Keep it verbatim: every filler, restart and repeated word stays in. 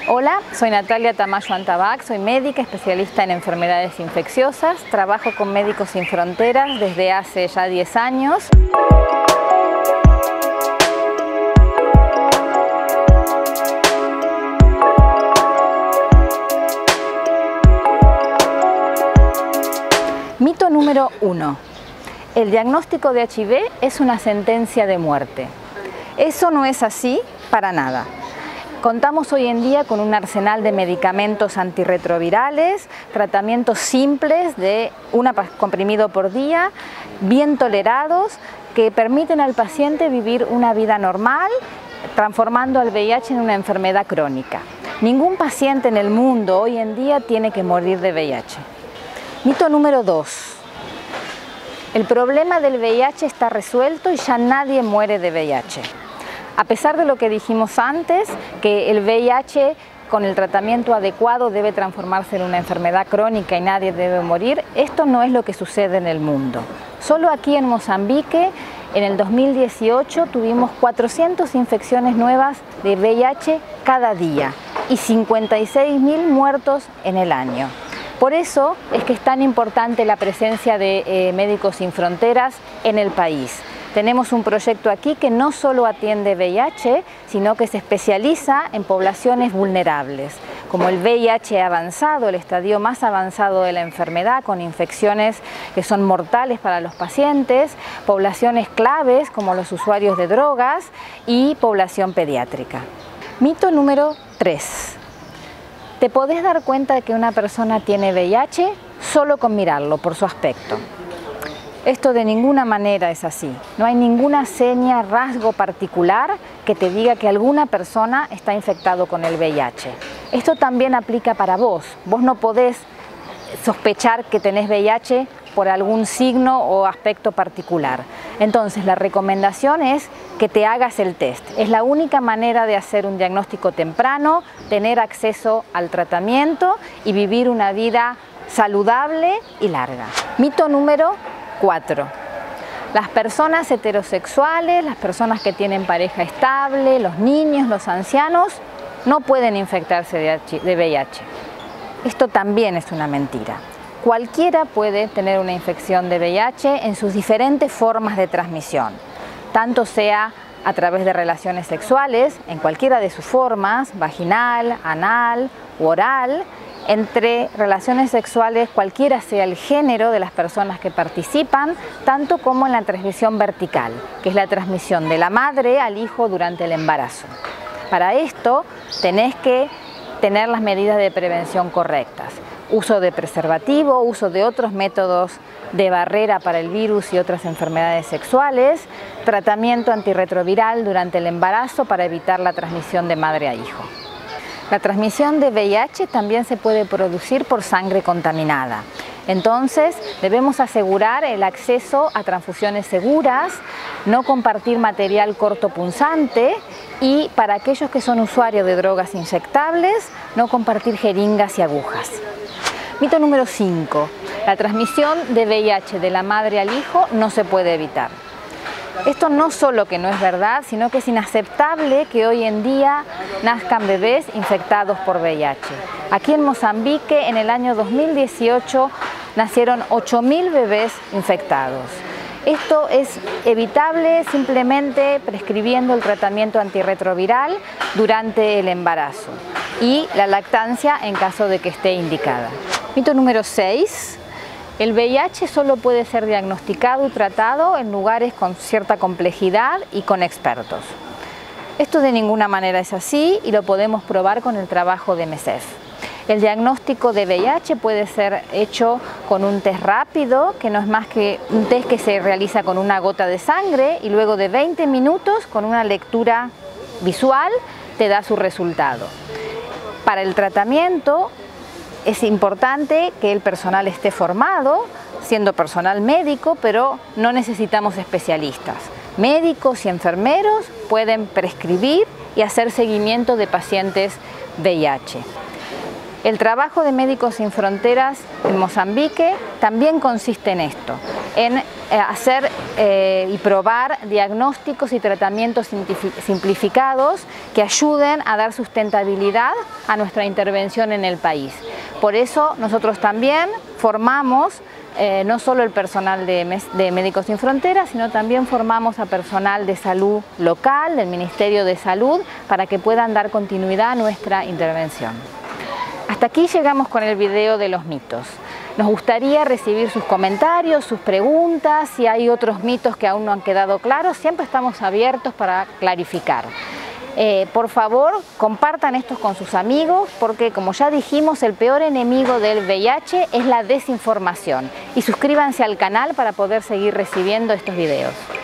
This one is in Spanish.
Hola, soy Natalia Tamayo Antabac, soy médica especialista en enfermedades infecciosas, trabajo con Médicos Sin Fronteras desde hace ya diez años. Mito número uno. El diagnóstico de H I V es una sentencia de muerte. Eso no es así para nada. Contamos hoy en día con un arsenal de medicamentos antirretrovirales, tratamientos simples de un comprimido por día, bien tolerados, que permiten al paciente vivir una vida normal, transformando al V I H en una enfermedad crónica. Ningún paciente en el mundo hoy en día tiene que morir de V I H. Mito número dos. El problema del V I H está resuelto y ya nadie muere de V I H. A pesar de lo que dijimos antes, que el V I H con el tratamiento adecuado debe transformarse en una enfermedad crónica y nadie debe morir, esto no es lo que sucede en el mundo. Solo aquí en Mozambique, en el dos mil dieciocho, tuvimos cuatrocientas infecciones nuevas de V I H cada día y cincuenta y seis mil muertos en el año. Por eso es que es tan importante la presencia de eh, Médicos Sin Fronteras en el país. Tenemos un proyecto aquí que no solo atiende V I H, sino que se especializa en poblaciones vulnerables, como el V I H avanzado, el estadio más avanzado de la enfermedad, con infecciones que son mortales para los pacientes, poblaciones claves como los usuarios de drogas y población pediátrica. Mito número tres. Te podés dar cuenta de que una persona tiene V I H solo con mirarlo, por su aspecto. Esto de ninguna manera es así. No hay ninguna seña, rasgo particular que te diga que alguna persona está infectado con el V I H. Esto también aplica para vos. Vos no podés sospechar que tenés V I H por algún signo o aspecto particular. Entonces, la recomendación es que te hagas el test. Es la única manera de hacer un diagnóstico temprano, tener acceso al tratamiento y vivir una vida saludable y larga. Mito número cuatro. Las personas heterosexuales, las personas que tienen pareja estable, los niños, los ancianos, no pueden infectarse de V I H. Esto también es una mentira. Cualquiera puede tener una infección de V I H en sus diferentes formas de transmisión, tanto sea a través de relaciones sexuales, en cualquiera de sus formas, vaginal, anal u oral, entre relaciones sexuales, cualquiera sea el género de las personas que participan, tanto como en la transmisión vertical, que es la transmisión de la madre al hijo durante el embarazo. Para esto tenés que tener las medidas de prevención correctas. Uso de preservativo, uso de otros métodos de barrera para el virus y otras enfermedades sexuales, tratamiento antirretroviral durante el embarazo para evitar la transmisión de madre a hijo. La transmisión de V I H también se puede producir por sangre contaminada. Entonces, debemos asegurar el acceso a transfusiones seguras, no compartir material cortopunzante y, para aquellos que son usuarios de drogas inyectables, no compartir jeringas y agujas. Mito número cinco. La transmisión de V I H de la madre al hijo no se puede evitar. Esto no solo que no es verdad, sino que es inaceptable que hoy en día nazcan bebés infectados por V I H. Aquí en Mozambique, en el año dos mil dieciocho, nacieron ocho mil bebés infectados. Esto es evitable simplemente prescribiendo el tratamiento antirretroviral durante el embarazo y la lactancia en caso de que esté indicada. Mito número seis. El V I H solo puede ser diagnosticado y tratado en lugares con cierta complejidad y con expertos. Esto de ninguna manera es así y lo podemos probar con el trabajo de M S F. El diagnóstico de V I H puede ser hecho con un test rápido, que no es más que un test que se realiza con una gota de sangre y luego de veinte minutos, con una lectura visual, te da su resultado. Para el tratamiento, es importante que el personal esté formado, siendo personal médico, pero no necesitamos especialistas. Médicos y enfermeros pueden prescribir y hacer seguimiento de pacientes V I H. El trabajo de Médicos Sin Fronteras en Mozambique también consiste en esto, en hacer eh, y probar diagnósticos y tratamientos simplificados que ayuden a dar sustentabilidad a nuestra intervención en el país. Por eso nosotros también formamos eh, no solo el personal de, de Médicos Sin Fronteras, sino también formamos a personal de salud local, del Ministerio de Salud, para que puedan dar continuidad a nuestra intervención. Hasta aquí llegamos con el video de los mitos. Nos gustaría recibir sus comentarios, sus preguntas, si hay otros mitos que aún no han quedado claros, siempre estamos abiertos para clarificar. Eh, por favor, compartan estos con sus amigos, porque como ya dijimos, el peor enemigo del V I H es la desinformación. Y suscríbanse al canal para poder seguir recibiendo estos videos.